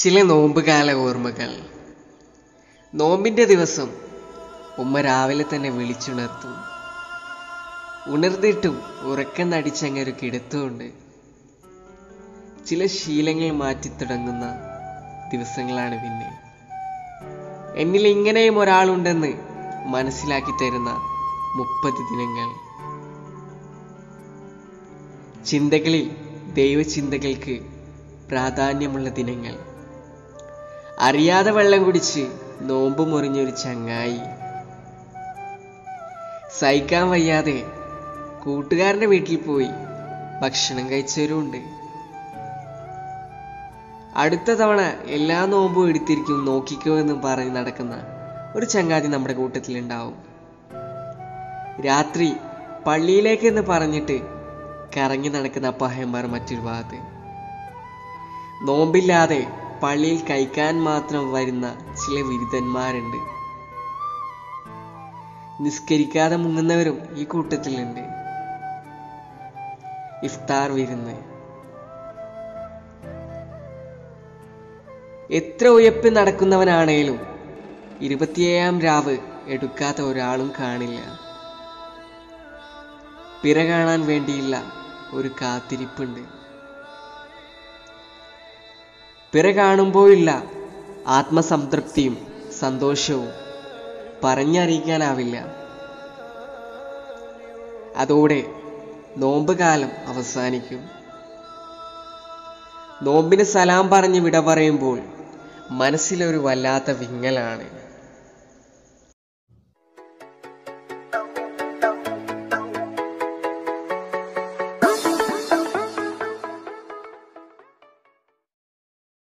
ചില നോമ്പുകാല ഓർമ്മകൾ. നോമ്പിന്റെ ദിവസം ഉമ്മ രാവിലെ തന്നെ വിളിച്ചുണർത്തും. ഉണർന്നിട്ടും ഉറക്കം നടിച്ചങ്ങൊരു കിടത്തുകൊണ്ട് ചില ശീലങ്ങൾ മാറ്റിത്തുടങ്ങുന്ന ദിവസങ്ങളാണ് പിന്നെ. എന്നിൽ ഇങ്ങനെയും ഒരാളുണ്ടെന്ന് മനസ്സിലാക്കി തരുന്ന 30 ദിനങ്ങൾ. ചിന്തകളിൽ ദൈവചിന്തകൾക്ക് പ്രാധാന്യമുള്ള ദിനങ്ങൾ. അറിയാതെ വെള്ളം കുടിച്ച് നോമ്പ് മുറിഞ്ഞൊരു ചങ്ങായി. സഹിക്കാൻ വയ്യാതെ കൂട്ടുകാരന്റെ വീട്ടിൽ പോയി ഭക്ഷണം കഴിച്ചവരുമുണ്ട്. അടുത്ത തവണ എല്ലാ നോമ്പും എടുത്തിരിക്കും നോക്കിക്കോ എന്ന് പറഞ്ഞ് നടക്കുന്ന ഒരു ചങ്ങാതി നമ്മുടെ കൂട്ടത്തിലുണ്ടാവും. രാത്രി പള്ളിയിലേക്ക് എന്ന് പറഞ്ഞിട്ട് കറങ്ങി നടക്കുന്ന അപ്പാഹന്മാർ മറ്റൊരു ഭാഗത്ത്. നോമ്പില്ലാതെ പള്ളിയിൽ കഴിക്കാൻ മാത്രം വരുന്ന ചില വിരുദ്ധന്മാരുണ്ട്. നിസ്കരിക്കാതെ മുങ്ങുന്നവരും ഈ കൂട്ടത്തിലുണ്ട്. ഇഫ്താർ വിരുന്ന്. എത്ര ഉയർപ്പ് നടക്കുന്നവനാണേലും 27ാം രാവ് എടുക്കാത്ത ഒരാളും കാണില്ല. പിറ കാണാൻ വേണ്ടിയില്ല ഒരു കാത്തിരിപ്പുണ്ട്. പിറ കാണുമ്പോഴില്ല ആത്മസംതൃപ്തിയും സന്തോഷവും പറഞ്ഞറിയിക്കാനാവില്ല. അതോടെ നോമ്പ് കാലം അവസാനിക്കും. നോമ്പിന് സലാം പറഞ്ഞ് വിട പറയുമ്പോൾ മനസ്സിലൊരു വല്ലാത്ത വിങ്ങലാണ്.